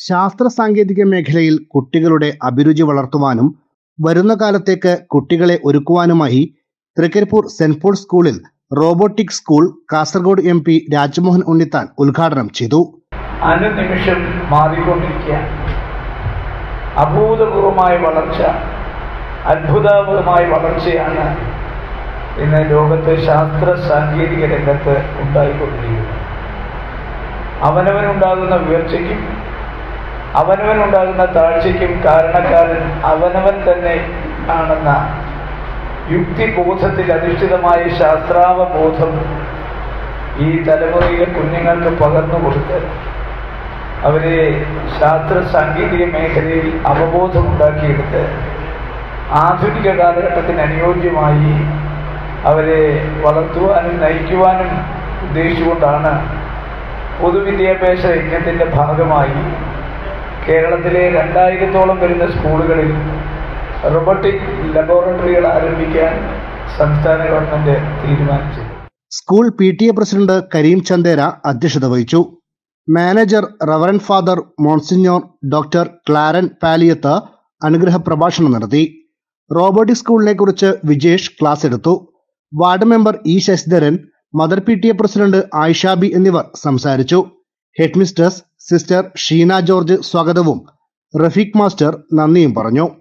ശാസ്ത്ര സാങ്കേതിക മേഖലയിൽ കുട്ടികളുടെ അഭിരുചി വളർത്തുവാനും വരുന്ന കാലത്തേക്ക് കുട്ടികളെ ഒരുക്കുവാനുമായി തൃക്കരിപ്പൂർ സെന്റ് പോൾ സ്കൂളിൽ robotic school Kasaragod MP Rajmohan Unnithan ഉദ്ഘാടനം ചെയ്തു. അനുനിമിഷം മാറിക്കൊണ്ടിരിക്കുക അഭൂതപൂർവമായ വളർച്ച, അത്ഭുതകരമായ വളർച്ചയാണ് ഇന്ന് ലോകത്തെ ശാസ്ത്ര സാങ്കേതിക രംഗത്ത് ഉണ്ടായിക്കൊണ്ടിരിക്കുന്നത്. അവനവനുണ്ടാകുന്ന ഉയർച്ചയ്ക്കും അവനവനുണ്ടാകുന്ന താഴ്ചയ്ക്കും കാരണക്കാരൻ അവനവൻ തന്നെ ആണെന്ന യുക്തിബോധത്തിൽ അധിഷ്ഠിതമായ ശാസ്ത്രാവബോധം ഈ തലമുറയിലെ കുഞ്ഞുങ്ങൾക്ക് പകർന്നു കൊടുത്ത് അവരെ ശാസ്ത്ര സാങ്കേതിക മേഖലയിൽ അവബോധമുണ്ടാക്കിയെടുത്ത് ആധുനിക കാലഘട്ടത്തിന് അനുയോജ്യമായി അവരെ വളർത്തുവാനും നയിക്കുവാനും ഉദ്ദേശിച്ചുകൊണ്ടാണ് പൊതുവിദ്യാഭ്യാസ യജ്ഞത്തിൻ്റെ ഭാഗമായി കേരളത്തിലെ 2000-ഓളം വരുന്ന സ്കൂളുകളിൽ റോബോട്ടിക് ലബോറട്ടറികൾ ആരംഭിക്കാൻ സംസ്ഥാന ഗവൺമെന്റ് തീരുമാനിച്ചു. School PTA president Karim Chandera അധ്യക്ഷത വഹിച്ചു. Manager reverend father monsignor doctor Clarence Paliyath അനുഗ്രഹ പ്രഭാഷണം നടത്തി. റോബോട്ടിക് സ്കൂളിനെ കുറിച്ച് വിജേഷ് ക്ലാസ് എടുത്തു. Ward member E Sasidharan, mother PTA president Ayishabi എന്നിവർ സംസാരിച്ചു. Head mistress sister Sheena George സ്വാഗതവും റഫീഖ് മാസ്റ്റർ നന്ദിയും പറഞ്ഞു.